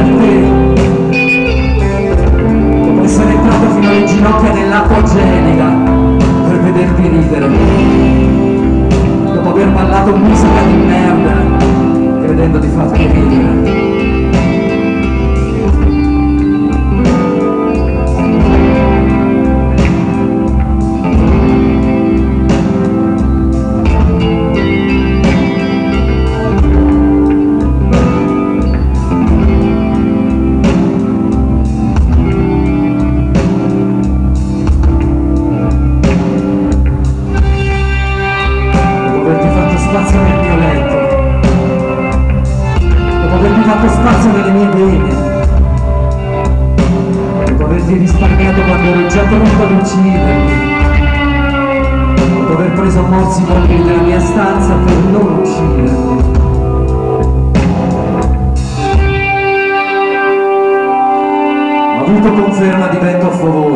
te, dopo essere entrato fino alle ginocchia nell'acqua gelida per vederti ridere, dopo aver ballato musica di merda credendo di farti ridere. Spazio nel mio letto, dopo averti fatto spazio nelle mie vene, dopo averti risparmiato quando ero già pronto ad uccidermi, dopo aver preso morsi mobili della mia stanza per non uccidermi. Ho avuto conferma di vento a favore.